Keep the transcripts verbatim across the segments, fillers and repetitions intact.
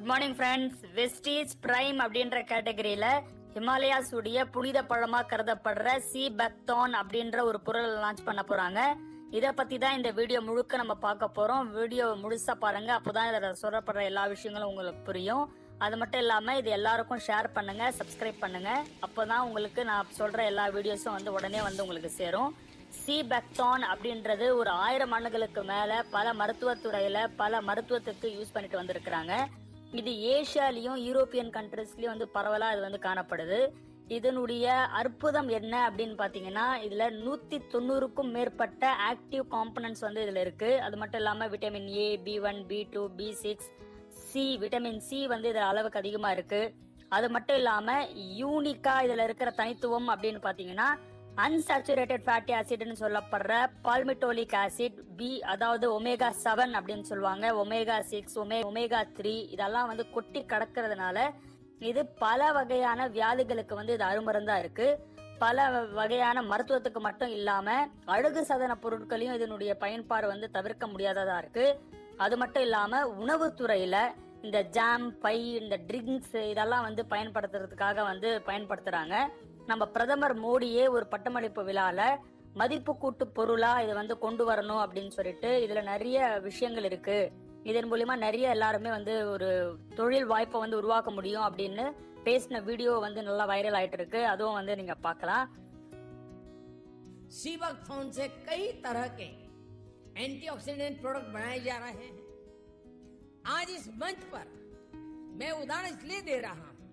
Good morning friends. Vestige prime அப்படின்ற கேட்டகரியில Himalayas உடைய புனித பழமா கருதப்படுற சி பக்தார்ன் அப்படின்ற ஒரு பொருள் லான்ச் பண்ண போறாங்க. இத பத்தி தான் இந்த வீடியோ முழுக்க நம்ம பார்க்க போறோம். வீடியோ முழுசா பாருங்க, அப்பதான் இதுல சொல்லப்படுற எல்லா விஷயங்களும் உங்களுக்கு புரியும். அது மட்டும் இல்லாம இது எல்லாருக்கும் ஷேர் பண்ணுங்க, சப்ஸ்கிரைப் பண்ணுங்க. அப்பதான் உங்களுக்கு நான் சொல்ற எல்லா வீடியோஸும் வந்து உடனே வந்து உங்களுக்கு சேரும். சி பக்தார்ன் அப்படின்றது ஒரு ஆயிரம் ஆண்டுகளுக்கு மேல பல மருத்துவத்துறையில பல மருத்துவத்துக்கு யூஸ் பண்ணிட்டு வந்திருக்கிறாங்க. இது ஏசியாலையும் யூரோப்பியன் கண்ட்ரிஸ்லயும் வந்து பரவலா இது வந்து காணப்படுது. இதனுடைய அற்புதம் என்ன அப்படின்னு பாத்தீங்கன்னா, இதுல நூத்தி தொண்ணூறுக்கும் மேற்பட்ட ஆக்டிவ் காம்பனன்ட்ஸ் வந்து இதுல இருக்கு. அது மட்டும் இல்லாம vitamin A, B one, B two, B six, C, vitamin C வந்து இதுல அளவுக்கு அதிகமா இருக்கு. அது மட்டும் இல்லாம யூனிக்கா இதுல இருக்கிற தனித்துவம் அப்படின்னு பாத்தீங்கன்னா, அன்சாச்சுரேட்டட் ஃபேட்டி ஆசிட்னு சொல்லப்படுற பால்மிட்டோலிக் ஆசிட், பி அதாவது ஒமேகா செவன் அப்படின்னு சொல்லுவாங்க, ஒமேகா சிக்ஸ், ஒமேகா த்ரீ இதெல்லாம் வந்து கொட்டி கடக்கிறதுனால இது பல வகையான வியாதிகளுக்கு வந்து இது அருமருந்தா இருக்கு. பல வகையான மருத்துவத்துக்கு மட்டும் இல்லாம அழகு சாதன பொருட்களையும் இதனுடைய பயன்பாடு வந்து தவிர்க்க முடியாததா இருக்கு. அது மட்டும் இல்லாம உணவுத்துறையில இந்த ஜாம், பை, இந்த ட்ரிங்க்ஸ் இதெல்லாம் வந்து பயன்படுத்துறதுக்காக வந்து பயன்படுத்துறாங்க. நம்ம பிரதமர் மோடியே ஒரு பட்டமளிப்பு விழால மதிப்பு கூட்டு பொருளா இதை வந்து கொண்டு வரணும் அப்படின்னு சொல்லிட்டு இதுல நிறைய விஷயங்கள் இருக்கு. இதன் மூலியமா நிறைய எல்லாருமே வந்து ஒரு தொழில் வாய்ப்பை வந்து உருவாக்க முடியும் அப்படின்னு பேசின வீடியோ வந்து நல்லா வைரல் ஆயிட்டு இருக்கு. அதுவும் வந்து நீங்க பார்க்கலாம். सी बकथॉर्न से कई तरह के एंटीऑक्सीडेंट प्रोडक्ट बनाए जा रहे हैं. आज इस मंच पर मैं उदाहरण इसलिए दे रहा हूं,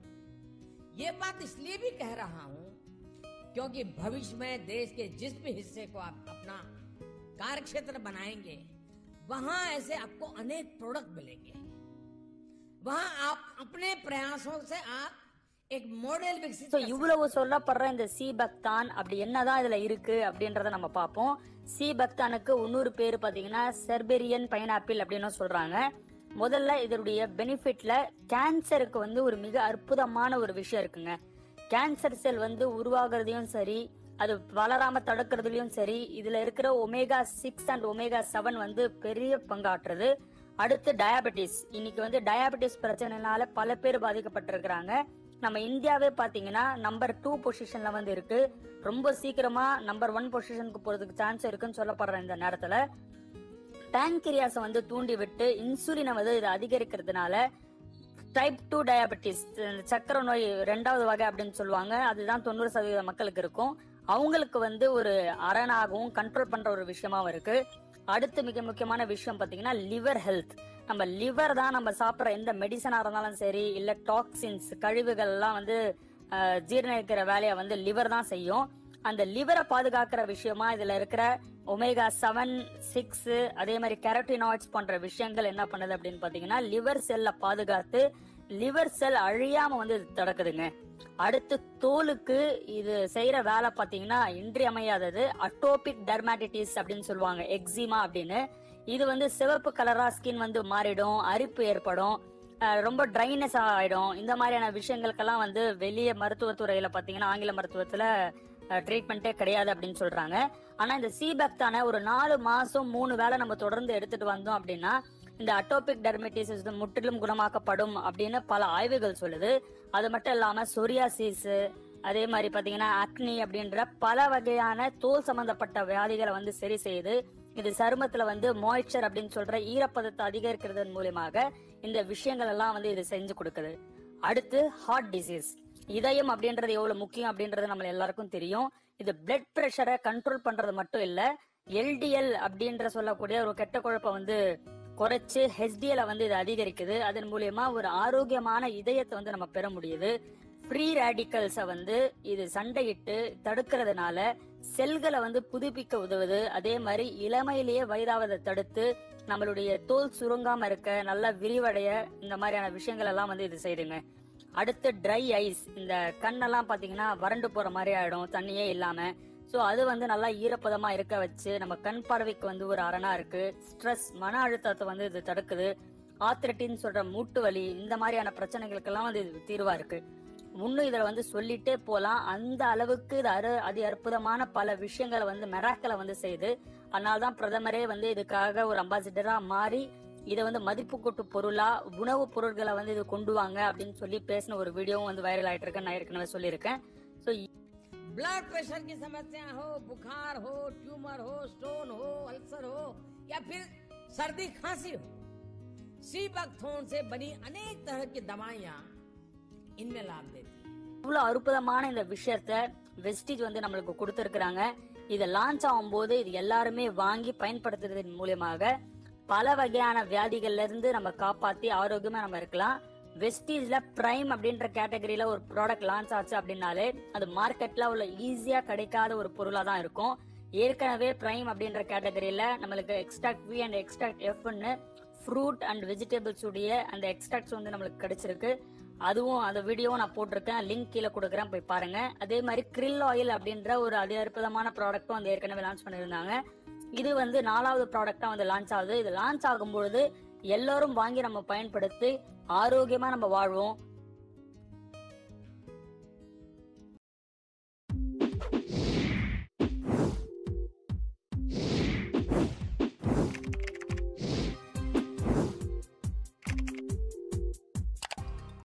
ये बात इसलिए भी कह रहा हूं क्योंकि भविष्य में देश के जिस भी हिस्से को आप अपना कार्य क्षेत्र बनाएंगे वहां ऐसे आपको अनेक प्रोडक्ट मिलेंगे. वहां आप अपने प्रयासों से आप एक मॉडल विकसित. இவ்வளவு சொல்லப்படுற இந்த சி பக்தான் அப்படி என்னதான் இதுல இருக்கு அப்படின்றத நம்ம பார்ப்போம். சி பக்தானுக்கு இன்னொரு பேரு பாத்தீங்கன்னா செர்பெரியன் பைனாப்பிள் அப்படின்னு சொல்றாங்க. முதல்ல இதனுடைய பெனிஃபிட்ல கேன்சருக்கு வந்து ஒரு மிக அற்புதமான ஒரு விஷயம் இருக்குங்க. கேன்சர் செல் வந்து உருவாகிறதையும் சரி, அது வளராம தடுக்கிறதுலயும் சரி, இதுல இருக்கிற omega six and omega seven வந்து பெரிய பங்காற்றுறது. அடுத்து டயாபெட்டிஸ். இன்னைக்கு வந்து டயாபெட்டிஸ் பிரச்சனைனால பல பேர் பாதிக்கப்பட்டிருக்கிறாங்க. நம்ம இந்தியாவே பாத்தீங்கன்னா நம்பர் டூ பொசிஷன்ல வந்து இருக்கு. ரொம்ப சீக்கிரமா நம்பர் ஒன் பொசிஷனுக்கு போறதுக்கு சான்ஸ் இருக்குன்னு சொல்லப்படுற இந்த நேரத்துல பேன்கிரியாஸ வந்து தூண்டி விட்டு இன்சுலினை வந்து இது அதிகரிக்கிறதுனால டைப் டூ டயாபெட்டிஸ், சக்கரை நோய் ரெண்டாவது வகை அப்படின்னு சொல்லுவாங்க, அதுதான் தொண்ணூறு சதவீத மக்களுக்கு இருக்கும். அவங்களுக்கு வந்து ஒரு அரணாகவும் கண்ட்ரோல் பண்ற ஒரு விஷயமாவும் இருக்கு. அடுத்து மிக முக்கியமான விஷயம் பாத்தீங்கன்னா லிவர் ஹெல்த். நம்ம லிவர் தான் நம்ம சாப்பிட்ற எந்த மெடிசனா இருந்தாலும் சரி, இல்ல டாக்ஸின்ஸ் கழிவுகள் எல்லாம் வந்து ஜீரணிக்கிற வேலையை வந்து லிவர் தான் செய்யும். அந்த லிவரை பாதுகாக்கிற விஷயமா இதுல இருக்கிற ஒமேகா செவன், சிக்ஸ், அதே மாதிரி கேரோட்டினாய்ட்ஸ் போன்ற விஷயங்கள் என்ன பண்ணுது அப்படின்னு பாத்தீங்கன்னா லிவர் செல்ல பாதுகாத்து லிவர் செல் அழியாம வந்து தடுக்குதுங்க. அடுத்து தோலுக்கு இது செய்யற வேலை பாத்தீங்கன்னா இன்றியமையாதது அட்டோபிக் டெர்மாட்டிட்டிஸ் அப்படின்னு சொல்லுவாங்க, எக்ஸிமா அப்படின்னு. இது வந்து சிவப்பு கலரா ஸ்கின் வந்து மாறிடும், அரிப்பு ஏற்படும், ரொம்ப ட்ரைனஸ் ஆயிடும். இந்த மாதிரியான விஷயங்களுக்கெல்லாம் வந்து வெளியே மருத்துவத்துறையில பாத்தீங்கன்னா ஆங்கில மருத்துவத்துல ட்ரீட்மெண்டே கிடையாது அப்படின்னு சொல்றாங்க. ஆனா இந்த சி பக்தான ஒரு நாலு மாசம் மூணு வேளை நம்ம தொடர்ந்து எடுத்துட்டு வந்தோம் அப்படின்னா இந்த அட்டோபிக் டெர்மட்டிஸ் முற்றிலும் குணமாக்கப்படும் அப்படின்னு பல ஆய்வுகள் சொல்லுது. அது மட்டும் இல்லாம சொரியாசிஸ், அதே மாதிரி பாத்தீங்கன்னா அக்னி அப்படின்ற பல வகையான தோல் சம்பந்தப்பட்ட வியாதிகளை வந்து சரி செய்யுது. இது சருமத்துல வந்து மாய்ச்சர் அப்படின்னு சொல்ற ஈரப்பதத்தை அதிகரிக்கிறதன் மூலமாக இந்த விஷயங்கள் எல்லாம் வந்து இது செஞ்சு கொடுக்குது. அடுத்து ஹார்ட் டிசீஸ். இதயம் அப்படின்றது எவ்வளவு முக்கியம் அப்படின்றது நம்ம எல்லாருக்கும் தெரியும். இது பிளட் பிரஷரை கண்ட்ரோல் பண்றது மட்டும் இல்ல, எல்டிஎல் அப்படின்ற சொல்லக்கூடிய ஒரு கெட்ட குழப்பம் வந்து குறைச்சு ஹெச்டிஎல் வந்து இது அதிகரிக்குது. அதன் மூலியமா ஒரு ஆரோக்கியமான இதயத்தை வந்து நம்ம பெற முடியுது. ஃப்ரீ ரேடிக்கல்ஸ வந்து இது சண்டையிட்டு தடுக்கிறதுனால செல்களை வந்து புதுப்பிக்க உதவுது. அதே மாதிரி இளமையிலேயே வயதாவதை தடுத்து நம்மளுடைய தோல் சுருங்காம இருக்க, நல்லா விரிவடைய, இந்த மாதிரியான விஷயங்கள் எல்லாம் வந்து இது செய்யுதுங்க. அடுத்து ட்ரை ஐஸ். இந்த கண்ணெல்லாம் பாத்தீங்கன்னா வறண்டு போற மாதிரி ஆயிடும் தண்ணியே இல்லாம. சோ அது வந்து நல்லா ஈரப்பதமா இருக்க வச்சு நம்ம கண் பார்வைக்கு வந்து ஒரு அரணா இருக்கு. ஸ்ட்ரெஸ், மன அழுத்தத்தை வந்து இது தடுக்குது. ஆத்ரட்டின்னு சொல்ற மூட்டு வலி, இந்த மாதிரியான பிரச்சனைகளுக்கெல்லாம் வந்து இது தீர்வா இருக்கு. இன்னும் இதுல வந்து சொல்லிட்டே போலாம். அந்த அளவுக்கு இது அரு அதி அற்புதமான பல விஷயங்களை வந்து மெராக்களை வந்து செய்யுது. அதனால்தான் பிரதமரே வந்து இதுக்காக ஒரு அம்பாசிடரா மாறி இதை வந்து மதிப்பு கூட்டு பொருளா உணவு பொருட்களை வந்து இது கொண்டு வாங்க அப்படின்னு சொல்லி பேசின ஒரு வீடியோவும் வந்து வைரல் ஆயிட்டு இருக்கு. நான் ஏற்கனவே சொல்லியிருக்கேன். ஸோ ब्लड प्रेशर की समस्या हो, बुखार हो, ट्यूमर हो, स्टोन हो, अल्सर हो या फिर सर्दी खांसी हो, सी बकथॉर्न से बनी अनेक तरह की दवाइयां इनमें लाभ देती है. இவ்வளவு அற்புதமான இந்த விஷயத்த வெஸ்டிஜ் வந்து நம்மளுக்கு கொடுத்திருக்கிறாங்க. இதை லான்ச் ஆகும் போது இது எல்லாருமே வாங்கி பயன்படுத்துறதன் மூலமாக பல வகையான வியாதிகள்ல இருந்து நம்ம காப்பாத்தி ஆரோக்கியமா நம்ம இருக்கலாம். வெஸ்டீஜ்ல பிரைம் அப்படின்ற கேட்டகரியில ஒரு ப்ராடக்ட் லான்ச் ஆச்சு அப்படின்னாலே அது மார்க்கெட்ல உள்ள ஈஸியா கிடைக்காத ஒரு பொருளா தான் இருக்கும். ஏற்கனவே பிரைம் அப்படின்ற கேட்டகரியில நம்மளுக்கு எக்ஸ்ட்ராக்ட் வி அண்ட் எக்ஸ்ட்ராக்ட் எஃப்னு ஃப்ரூட் அண்ட் வெஜிடபிள்ஸ் உடைய அந்த எக்ஸ்ட்ராக்ட்ஸ் வந்து நம்மளுக்கு கிடைச்சிருக்கு. அதுவும் அந்த வீடியோவும் நான் போட்டிருக்கேன், லிங்க் கீழே கொடுக்குறேன், போய் பாருங்க. அதே மாதிரி கிரில் ஆயில் அப்படின்ற ஒரு அதி அற்புதமான ப்ராடக்ட்டும் வந்து ஏற்கனவே லான்ச் பண்ணியிருந்தாங்க. இது வந்து நாலாவது ப்ராடக்டா வந்து லான்ச் ஆகுது. இது லான்ச் ஆகும்பொழுது எல்லாரும் வாங்கி நம்ம பயன்படுத்தி ஆரோக்கியமா நம்ம வாழ்வோம்.